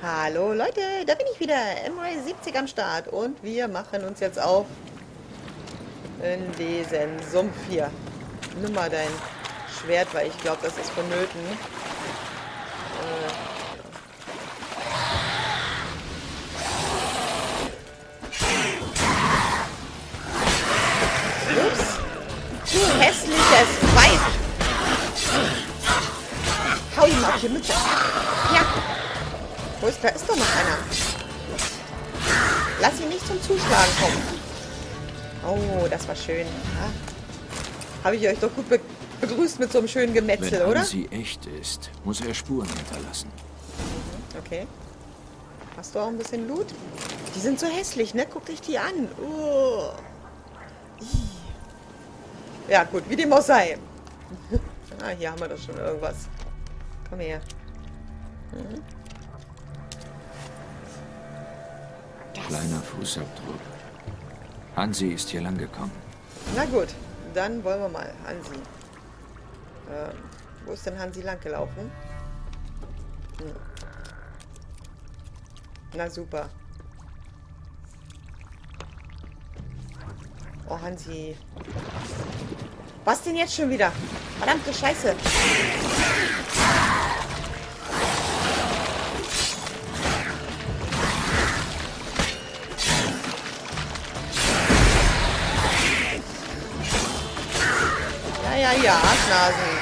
Hallo Leute, da bin ich wieder, MY70 am Start und wir machen uns jetzt auf in diesen Sumpf hier. Nimm mal dein Schwert, weil ich glaube, das ist vonnöten. Ups, du hässliches Weib! Hau ihm auf die Mütze! Ja! Wo ist, da ist doch noch einer. Lass ihn nicht zum Zuschlagen kommen. Oh, das war schön. Ja. Habe ich euch doch gut begrüßt mit so einem schönen Gemetzel, Wenn oder? Wenn sie echt ist, muss er Spuren hinterlassen. Okay. Hast du auch ein bisschen Loot? Die sind so hässlich, ne? Guckt euch die an. Oh. Ja, gut, wie dem auch sei. Ah, hier haben wir doch schon irgendwas. Komm her. Mhm. Kleiner Fußabdruck. Hansi ist hier lang gekommen. Na gut, dann wollen wir mal. Hansi. Wo ist denn Hansi lang gelaufen? Hm. Na super. Oh, Hansi. Was denn jetzt schon wieder? Verdammte Scheiße. Ja, Arschnasen.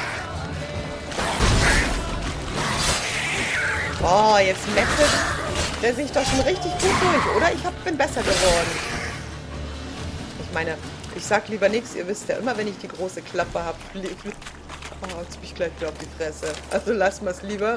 Boah, jetzt metzelt der sich doch schon richtig gut durch, oder? Bin besser geworden. Ich meine, ich sag lieber nichts. Ihr wisst ja immer, wenn ich die große Klappe habe, oh, jetzt bin ich gleich wieder auf die Fresse. Also lassen wir es lieber.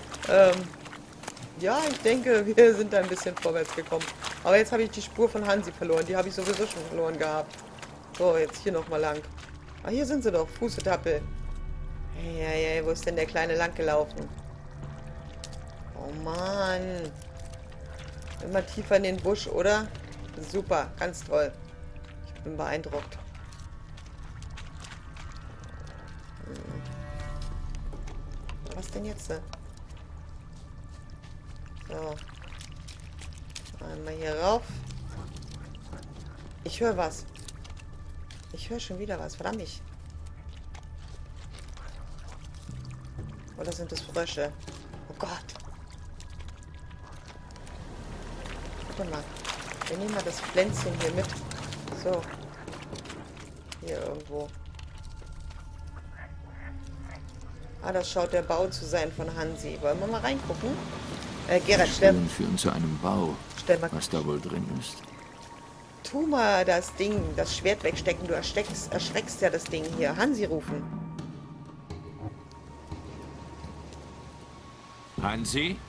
Ja, ich denke, wir sind da ein bisschen vorwärts gekommen. Aber jetzt habe ich die Spur von Hansi verloren. Die habe ich sowieso schon verloren gehabt. So, jetzt hier nochmal lang. Ah, hier sind sie doch. Fußetappe. Hey, wo ist denn der Kleine lang gelaufen? Oh Mann. Immer tiefer in den Busch, oder? Super, ganz toll. Ich bin beeindruckt. Was denn jetzt? So. Einmal hier rauf. Ich höre was. Ich höre schon wieder was. Verdammt nicht. Oder sind das Frösche? Oh Gott. Warte mal. Wir nehmen mal das Pflänzchen hier mit. So. Hier irgendwo. Ah, das schaut der Bau zu sein von Hansi. Wollen wir mal reingucken? Gerhard, Spuren führen zu einem Bau. Stell mal. Was da wohl drin ist. Tu mal das Ding, das Schwert wegstecken. Du erschreckst ja das Ding hier. Hansi rufen. Hansi?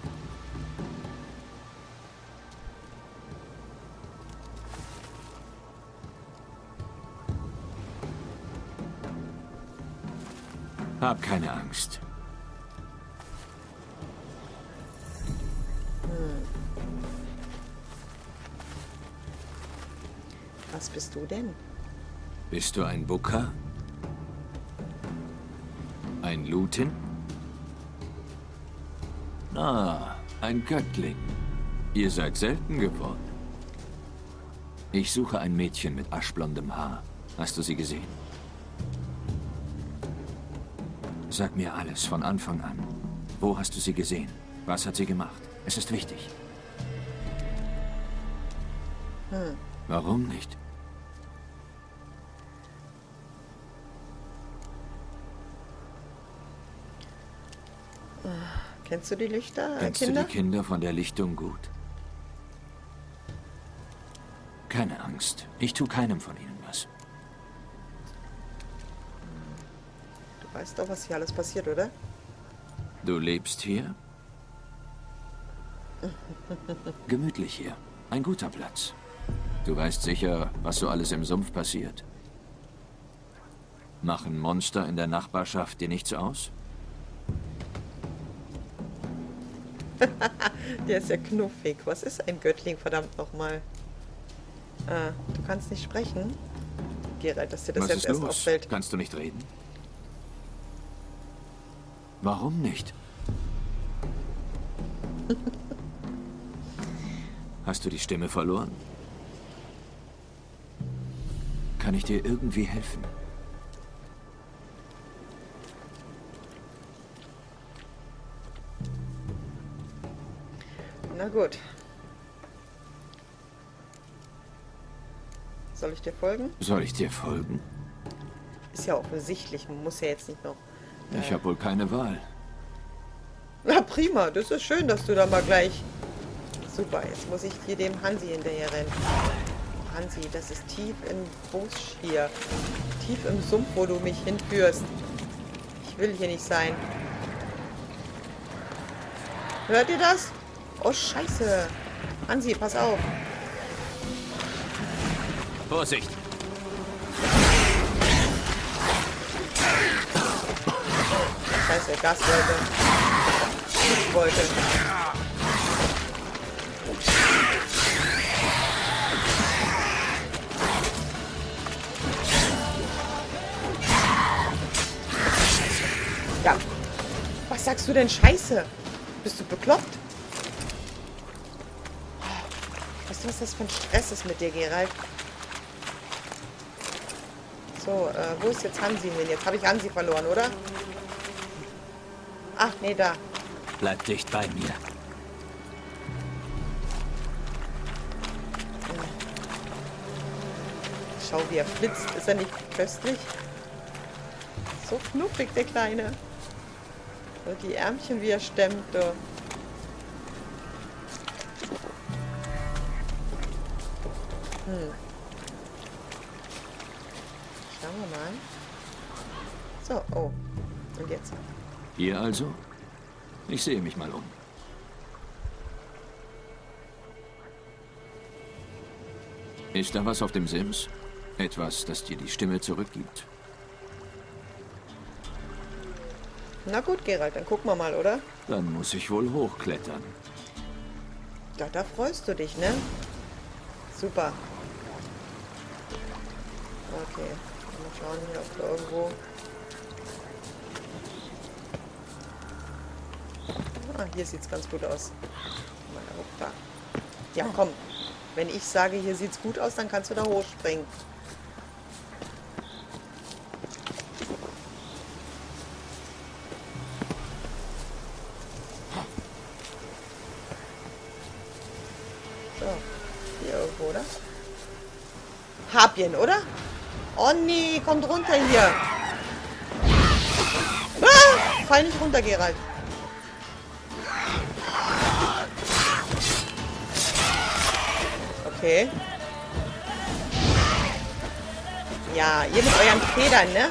Hab keine Angst. Was bist du denn? Bist du ein Booker? Ein Lutin? Ah, ein Göttling. Ihr seid selten geworden. Ich suche ein Mädchen mit aschblondem Haar. Hast du sie gesehen? Sag mir alles von Anfang an. Wo hast du sie gesehen? Was hat sie gemacht? Es ist wichtig. Warum nicht? Kennst du die Lichter, Kennst Kinder? du die Kinder von der Lichtung gut? Keine Angst. Ich tue keinem von ihnen was. Du weißt doch, was hier alles passiert, oder? Du lebst hier? Gemütlich hier. Ein guter Platz. Du weißt sicher, was so alles im Sumpf passiert. Machen Monster in der Nachbarschaft dir nichts aus? Der ist ja knuffig. Was ist ein Göttling, verdammt nochmal? Du kannst nicht sprechen? Geralt, dass dir das Was jetzt ist erst los? auffällt. Kannst du nicht reden? Warum nicht? Hast du die Stimme verloren? Kann ich dir irgendwie helfen? Na gut. Soll ich dir folgen? Soll ich dir folgen? Ist ja offensichtlich, man muss ja jetzt nicht noch... Ich habe wohl keine Wahl. Na prima, das ist schön, dass du da mal gleich... Super, jetzt muss ich hier dem Hansi hinterher rennen. Hansi, das ist tief im Busch hier. Tief im Sumpf, wo du mich hinführst. Ich will hier nicht sein. Hört ihr das? Oh, scheiße. Hansi, pass auf. Vorsicht! Scheiße, Gaswolke. Wolke. Ja. Was sagst du denn, Scheiße? Bist du bekloppt? Weißt du, was das für ein Stress ist mit dir, Geralt? So, wo ist jetzt Hansi hin? Jetzt habe ich Hansi verloren, oder? Ach, nee, da. Bleib dicht bei mir. Schau, wie er flitzt. Ist er nicht köstlich? So knuffig, der Kleine. Und die Ärmchen, wie er stemmt. Du. Schauen wir mal. So, oh. Und jetzt? Hier also? Ich sehe mich mal um. Ist da was auf dem Sims? Etwas, das dir die Stimme zurückgibt? Na gut, Geralt, dann gucken wir mal, oder? Dann muss ich wohl hochklettern. Ja, da freust du dich, ne? Super. Okay. Mal schauen hier, ob da irgendwo... Ah, hier sieht's ganz gut aus. Mal hoch da. Ja, komm. Wenn ich sage, hier sieht's gut aus, dann kannst du da hochspringen. So, hier irgendwo, oder? Harpien, oder? Oh nee, kommt runter hier. Ah, fall nicht runter, Geralt. Okay. Ja, ihr mit euren Federn, ne?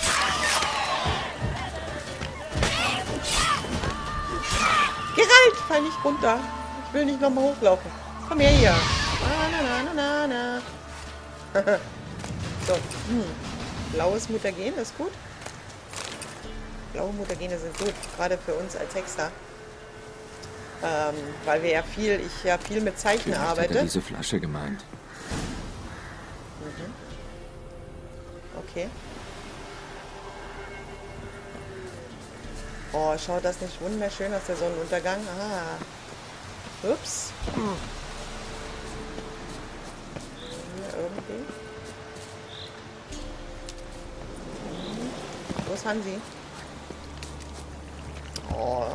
Geralt, fall nicht runter. Ich will nicht nochmal hochlaufen. Komm her hier. Na, na, na, na, na. So. Blaues Mutagen ist gut. Blaue Mutagene sind gut, gerade für uns als Hexer. Weil wir ich ja viel mit Zeichen Vielleicht arbeite. hat er diese Flasche gemeint. Okay. Oh, schaut das nicht wunderschön aus, der Sonnenuntergang? Ah. Ups. Hier irgendwie. Wo ist Hansi? Oh.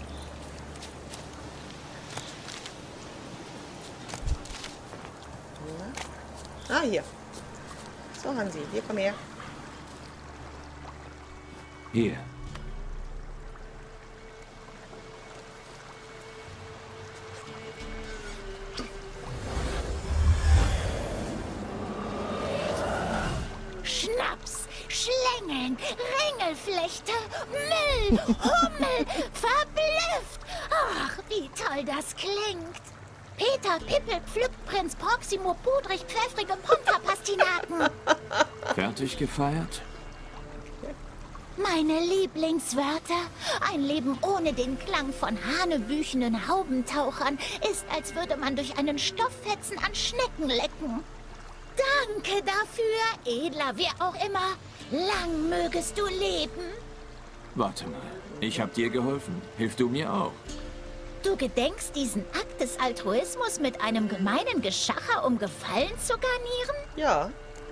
Ah, hier. So, Hansi, hier, komm her. Hier. Schnaps, Schlängeln, Ringelflechte, Müll, Hummel, verblüfft. Ach, wie toll das klingt. Peter, Pippel, pflückt Prinz Proximo, pudrig, pfeffrige Ponta-Pastinaken. Fertig gefeiert? Meine Lieblingswörter. Ein Leben ohne den Klang von hanebüchenen Haubentauchern ist, als würde man durch einen Stofffetzen an Schnecken lecken. Danke dafür, edler wer auch immer. Lang mögest du leben. Warte mal. Ich habe dir geholfen. Hilf du mir auch. Du gedenkst diesen Akt des Altruismus mit einem gemeinen Geschacher, um Gefallen zu garnieren? Ja.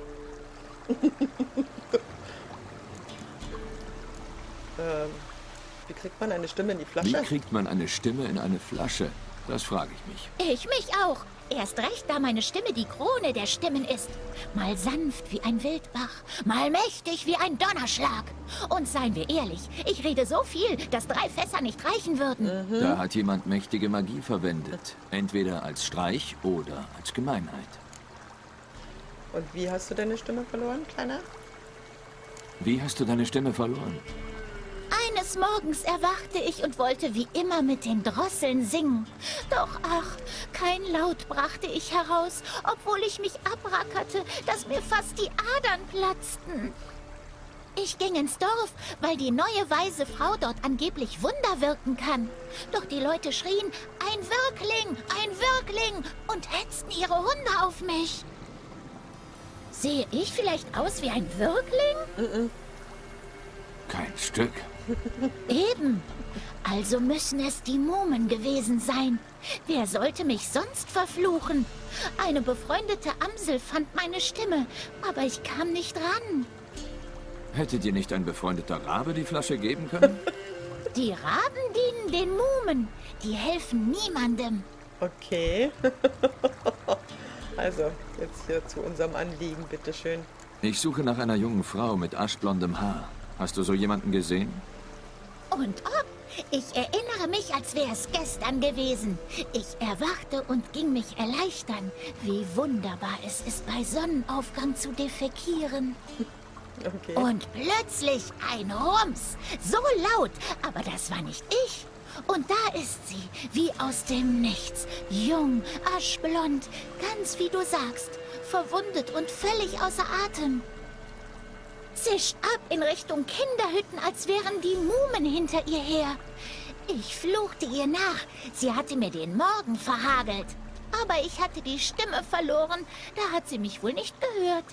Wie kriegt man eine Stimme in die Wie Flasche? kriegt man eine Stimme in eine Flasche? Das frage ich mich. Ich mich auch. Erst recht, da meine Stimme die Krone der Stimmen ist. Mal sanft wie ein Wildbach, mal mächtig wie ein Donnerschlag. Und seien wir ehrlich, ich rede so viel, dass 3 Fässer nicht reichen würden. Da hat jemand mächtige Magie verwendet. Entweder als Streich oder als Gemeinheit. Und wie hast du deine Stimme verloren, Kleiner? Wie hast du deine Stimme verloren? Eines Morgens erwachte ich und wollte wie immer mit den Drosseln singen. Doch ach, kein Laut brachte ich heraus, obwohl ich mich abrackerte, dass mir fast die Adern platzten. Ich ging ins Dorf, weil die neue weise Frau dort angeblich Wunder wirken kann. Doch die Leute schrien, ein Wirkling, ein Wirkling und hetzten ihre Hunde auf mich. Sehe ich vielleicht aus wie ein Wirkling? Kein Stück. Eben. Also müssen es die Mumen gewesen sein. Wer sollte mich sonst verfluchen? Eine befreundete Amsel fand meine Stimme, aber ich kam nicht ran. Hätte dir nicht ein befreundeter Rabe die Flasche geben können? Die Raben dienen den Mumen. Die helfen niemandem. Okay. Also, jetzt hier zu unserem Anliegen, bitteschön. Ich suche nach einer jungen Frau mit aschblondem Haar. Hast du so jemanden gesehen? Und ob? Ich erinnere mich, als wäre es gestern gewesen. Ich erwachte und ging mich erleichtern. Wie wunderbar es ist, bei Sonnenaufgang zu defekieren. Okay. Und plötzlich ein Rums. So laut, aber das war nicht ich. Und da ist sie, wie aus dem Nichts. Jung, aschblond, ganz wie du sagst. Verwundet und völlig außer Atem. Zischt ab in Richtung Kinderhütten, als wären die Mumen hinter ihr her. Ich fluchte ihr nach. Sie hatte mir den Morgen verhagelt. Aber ich hatte die Stimme verloren. Da hat sie mich wohl nicht gehört.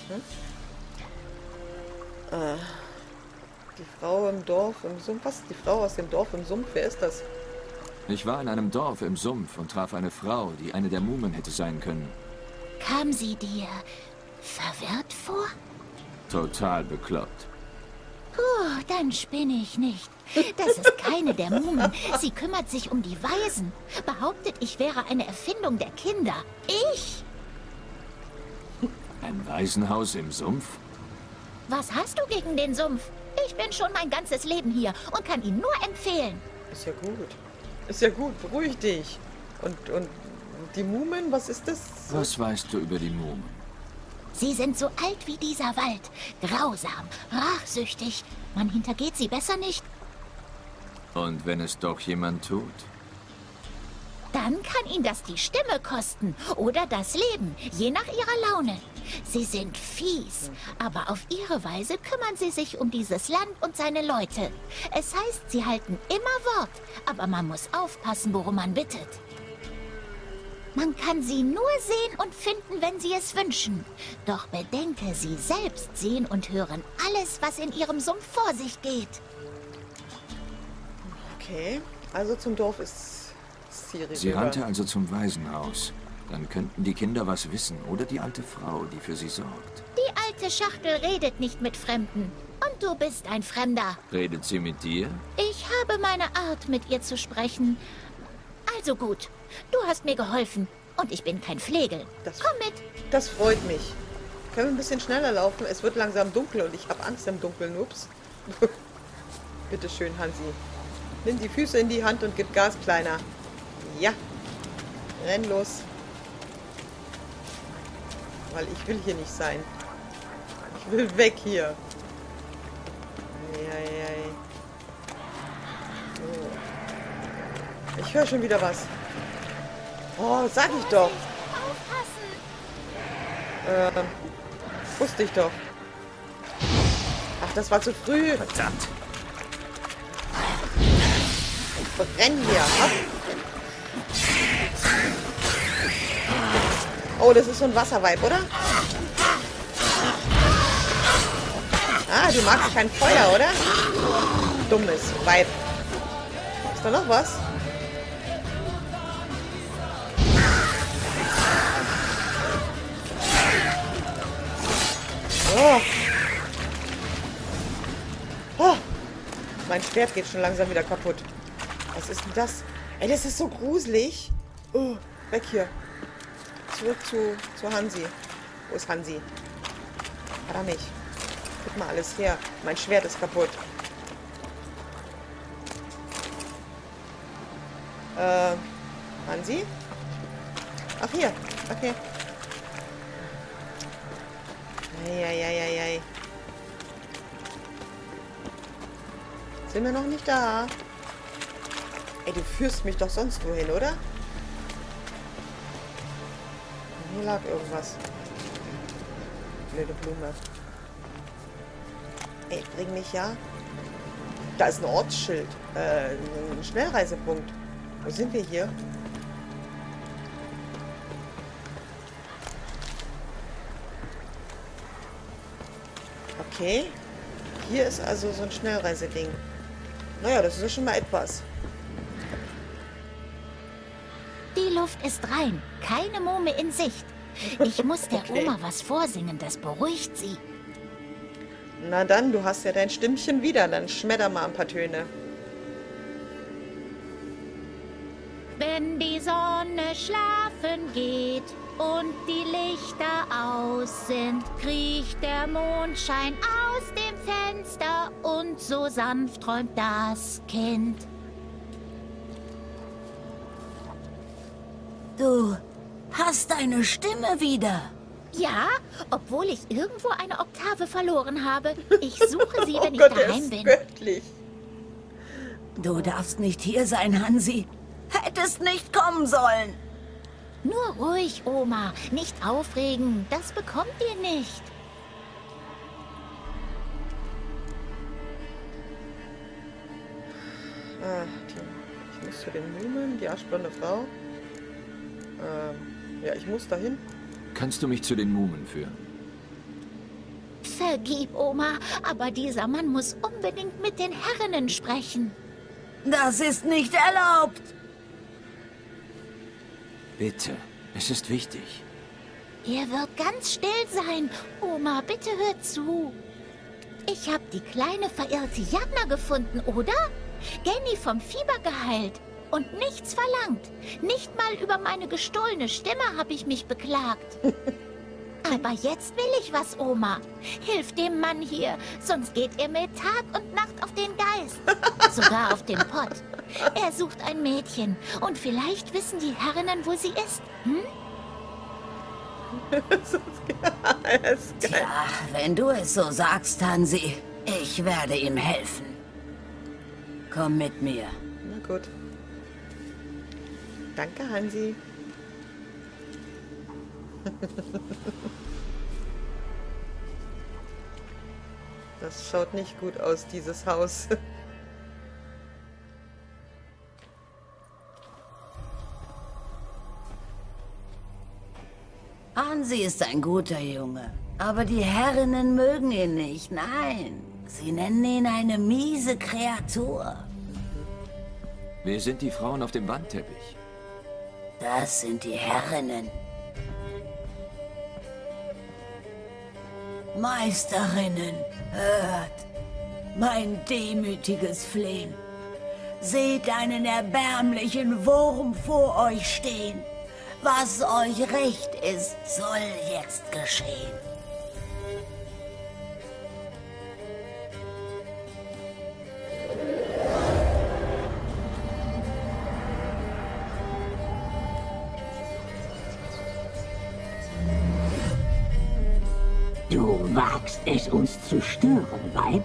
Die Frau im Dorf im Sumpf. Was? Die Frau aus dem Dorf im Sumpf? Wer ist das? Ich war in einem Dorf im Sumpf und traf eine Frau, die eine der Mumen hätte sein können. Kam sie dir verwirrt vor? Total bekloppt. Puh, dann spinne ich nicht. Das ist keine der Mumen. Sie kümmert sich um die Waisen. Behauptet, ich wäre eine Erfindung der Kinder. Ich? Ein Waisenhaus im Sumpf? Was hast du gegen den Sumpf? Ich bin schon mein ganzes Leben hier und kann ihn nur empfehlen. Ist ja gut. Ist ja gut, beruhig dich. Und die Mumen, was ist das? Was weißt du über die Mumen? Sie sind so alt wie dieser Wald. Grausam, rachsüchtig. Man hintergeht sie besser nicht. Und wenn es doch jemand tut? Dann kann ihn das die Stimme kosten oder das Leben, je nach ihrer Laune. Sie sind fies, aber auf ihre Weise kümmern sie sich um dieses Land und seine Leute. Es heißt, sie halten immer Wort, aber man muss aufpassen, worum man bittet. Man kann sie nur sehen und finden, wenn sie es wünschen. Doch bedenke, sie selbst sehen und hören alles, was in ihrem Sumpf vor sich geht. Okay, also zum Dorf ist Siri. Sie rannte also zum Waisenhaus. Dann könnten die Kinder was wissen oder die alte Frau, die für sie sorgt. Die alte Schachtel redet nicht mit Fremden. Und du bist ein Fremder. Redet sie mit dir? Ich habe meine Art, mit ihr zu sprechen. Also gut, du hast mir geholfen. Und ich bin kein Flegel. Komm mit. Das freut mich. Können wir ein bisschen schneller laufen? Es wird langsam dunkel und ich habe Angst im Dunkeln. Ups. Bitte schön, Hansi. Nimm die Füße in die Hand und gib Gas, Kleiner. Ja. Renn los. Weil ich will hier nicht sein. Ich will weg hier. Eieiei. So. Ich höre schon wieder was. Oh, sag ich doch. Aufpassen. Wusste ich doch. Ach, das war zu früh. Verdammt. Brenn hier. Ab. Oh, das ist so ein Wasserweib, oder? Ah, du magst kein Feuer, oder? Dummes Weib. Ist da noch was? Mein Schwert geht schon langsam wieder kaputt. Was ist denn das? Ey, das ist so gruselig. Oh, weg hier. Zurück zu Hansi. Wo ist Hansi? Hat er nicht. Gib mal alles her. Mein Schwert ist kaputt. Hansi? Ach, hier. Okay. Eieieiei. Sind wir noch nicht da? Ey, du führst mich doch sonst wohin, oder? Hier lag irgendwas. Blöde Blume. Ey, bring mich ja. Da ist ein Ortsschild. Ein Schnellreisepunkt. Wo sind wir hier? Okay. Hier ist also so ein Schnellreiseding. Naja, das ist ja schon mal etwas. Die Luft ist rein. Keine Mume in Sicht. Ich muss der Oma was vorsingen, das beruhigt sie. Na dann, du hast ja dein Stimmchen wieder. Dann schmetter mal ein paar Töne. Wenn die Sonne schlafen geht und die Lichter aus sind, kriecht der Mondschein aus dem Fenster und so sanft träumt das Kind. Du hast deine Stimme wieder. Ja, obwohl ich irgendwo eine Oktave verloren habe. Ich suche sie, wenn Oh Gott, ich der daheim ist bin. göttlich. Du darfst nicht hier sein, Hansi. Hättest nicht kommen sollen. Nur ruhig, Oma. Nicht aufregen. Das bekommt ihr nicht. Ich muss zu den Mumen, die aschblonde Frau. Ja, ich muss dahin. Kannst du mich zu den Mumen führen? Vergib, Oma, aber dieser Mann muss unbedingt mit den Herrinnen sprechen. Das ist nicht erlaubt. Bitte, es ist wichtig. Er wird ganz still sein. Oma, bitte hör zu. Ich habe die kleine verirrte Jagna gefunden, oder? Genny vom Fieber geheilt und nichts verlangt. Nicht mal über meine gestohlene Stimme habe ich mich beklagt. Aber jetzt will ich was, Oma. Hilf dem Mann hier, sonst geht er mir Tag und Nacht auf den Geist. Sogar auf den Pott. Er sucht ein Mädchen und vielleicht wissen die Herrinnen, wo sie ist. Hm? Das ist geil. Tja, wenn du es so sagst, Hansi, ich werde ihm helfen. Komm mit mir. Na gut. Danke, Hansi. Das schaut nicht gut aus, dieses Haus. Hansi ist ein guter Junge, aber die Herrinnen mögen ihn nicht. Nein, sie nennen ihn eine miese Kreatur. Wer sind die Frauen auf dem Wandteppich? Das sind die Herrinnen. Meisterinnen, hört mein demütiges Flehen. Seht einen erbärmlichen Wurm vor euch stehen. Was euch recht ist, soll jetzt geschehen. Du wagst es, uns zu stören, Weib?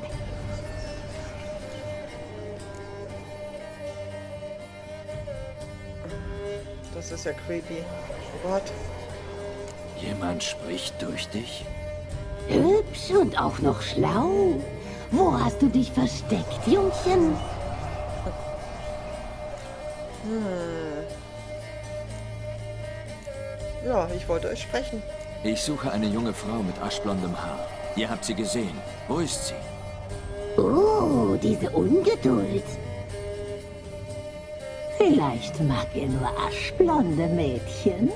Das ist ja creepy. Oh Gott. Jemand spricht durch dich? Hübsch und auch noch schlau. Wo hast du dich versteckt, Jungchen? Ja, ich wollte euch sprechen. Ich suche eine junge Frau mit aschblondem Haar. Ihr habt sie gesehen. Wo ist sie? Oh, diese Ungeduld. Vielleicht mag er nur aschblonde Mädchen.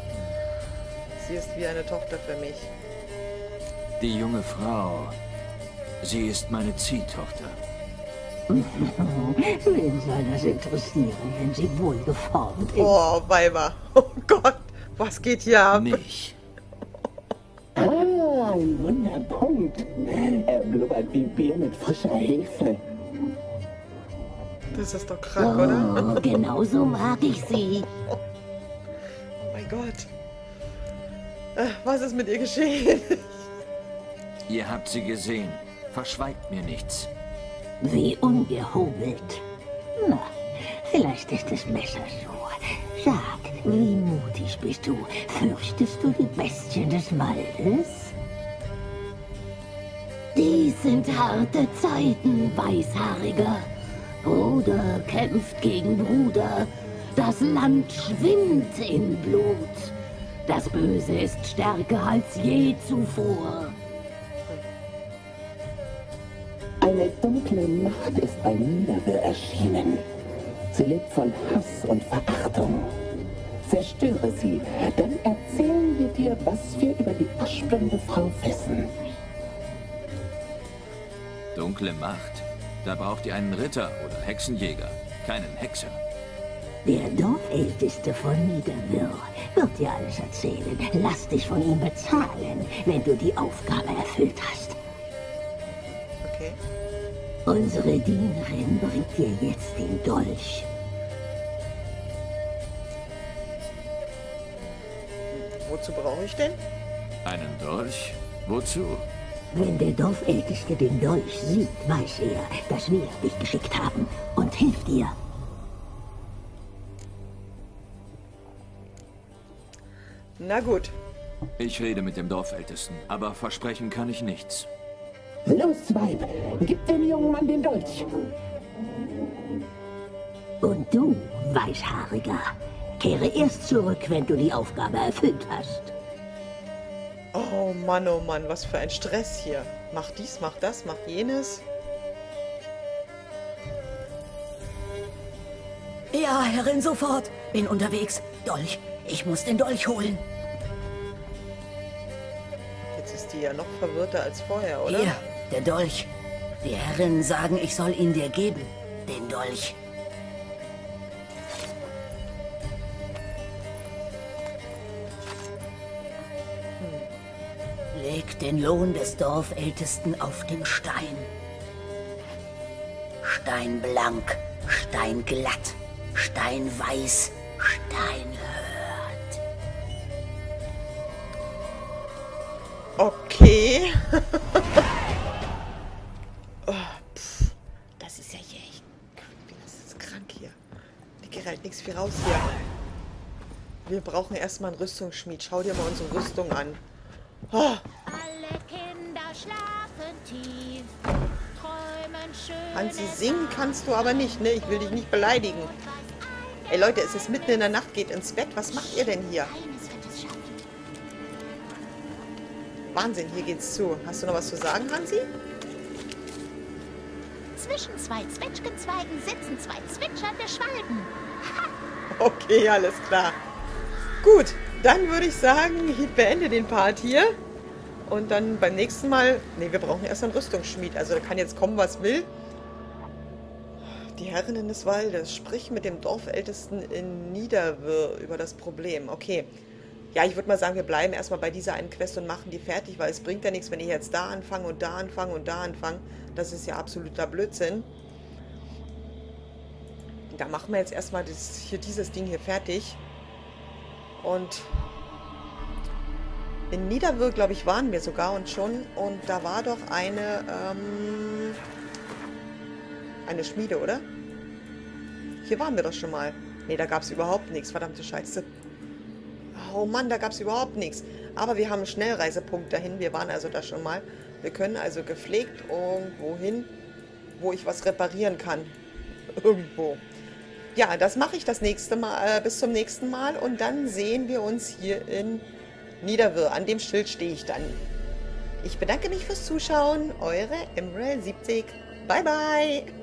Sie ist wie eine Tochter für mich. Die junge Frau Sie ist meine Ziehtochter. Wen soll das interessieren, wenn sie wohlgeformt ist? Oh, Weiber. Oh Gott, was geht hier ab? Mich. Ah, ein Wunderpunkt. Er blubbert wie Bier mit frischer Hefe. Das ist doch krank, oder? Oh, genau so mag ich sie. Oh mein Gott. Was ist mit ihr geschehen? Ihr habt sie gesehen. Verschweigt mir nichts. Wie ungehobelt. Na, vielleicht ist es besser so. Sag, wie mutig bist du? Fürchtest du die Bestien des Waldes? Dies sind harte Zeiten, Weißhaariger. Bruder kämpft gegen Bruder. Das Land schwimmt in Blut. Das Böse ist stärker als je zuvor. Eine dunkle Macht ist bei Niederwürr erschienen. Sie lebt von Hass und Verachtung. Zerstöre sie, dann erzählen wir dir, was wir über die aschblonde Frau wissen. Dunkle Macht? Da braucht ihr einen Ritter oder Hexenjäger, keinen Hexer. Der Dorfälteste von Niederwürr wird dir alles erzählen. Lass dich von ihm bezahlen, wenn du die Aufgabe erfüllt hast. Okay. Unsere Dienerin bringt dir jetzt den Dolch. Wozu brauche ich denn? Einen Dolch? Wozu? Wenn der Dorfälteste den Dolch sieht, weiß er, dass wir dich geschickt haben und hilft dir. Na gut. Ich rede mit dem Dorfältesten, aber versprechen kann ich nichts. Los, Weib, gib dem jungen Mann den Dolch. Und du, Weißhaariger, kehre erst zurück, wenn du die Aufgabe erfüllt hast. Oh Mann, was für ein Stress hier. Mach dies, mach das, mach jenes. Ja, Herrin, sofort. Bin unterwegs. Dolch. Ich muss den Dolch holen. Jetzt ist die ja noch verwirrter als vorher, oder? Hier, der Dolch. Die Herren sagen, ich soll ihn dir geben. Den Dolch. Leg den Lohn des Dorfältesten auf den Stein. Steinblank, steinglatt, steinweiß, steinhört. Okay. Oh, das ist ja hier echt creepy. Das ist krank hier. Die geht halt nichts viel raus hier. Wir brauchen erstmal einen Rüstungsschmied. Schau dir mal unsere Rüstung an. Oh. Alle Kinder schlafen tief, träumen schön. Hansi, singen kannst du aber nicht, ne? Ich will dich nicht beleidigen. Ey Leute, es ist mitten in der Nacht, geht ins Bett. Was macht ihr denn hier? Wahnsinn, hier geht's zu. Hast du noch was zu sagen, Hansi? Zwischen zwei Zwetschgenzweigen sitzen zwei zwitschernde Schwalben. Okay, alles klar. Gut, dann würde ich sagen, ich beende den Part hier. Und dann beim nächsten Mal... Ne, wir brauchen erst einen Rüstungsschmied. Also da kann jetzt kommen, was will. Die Herrinnen des Waldes. Sprich mit dem Dorfältesten in Niederwürr über das Problem. Okay. Ja, ich würde mal sagen, wir bleiben erstmal bei dieser einen Quest und machen die fertig, weil es bringt ja nichts, wenn ich jetzt da anfange und da anfange und da anfange. Das ist ja absoluter Blödsinn. Da machen wir jetzt erstmal dieses Ding hier fertig. Und in Niederwürr, glaube ich, waren wir sogar und schon. Und da war doch eine Schmiede, oder? Hier waren wir doch schon mal. Ne, da gab es überhaupt nichts. Verdammte Scheiße. Oh Mann, da gab es überhaupt nichts. Aber wir haben einen Schnellreisepunkt dahin. Wir waren also da schon mal. Wir können also gepflegt irgendwo hin, wo ich was reparieren kann. Irgendwo. Ja, das mache ich das nächste Mal, bis zum nächsten Mal. Und dann sehen wir uns hier in Niederwürr. An dem Schild stehe ich dann. Ich bedanke mich fürs Zuschauen. Eure Emerald 70. Bye, bye.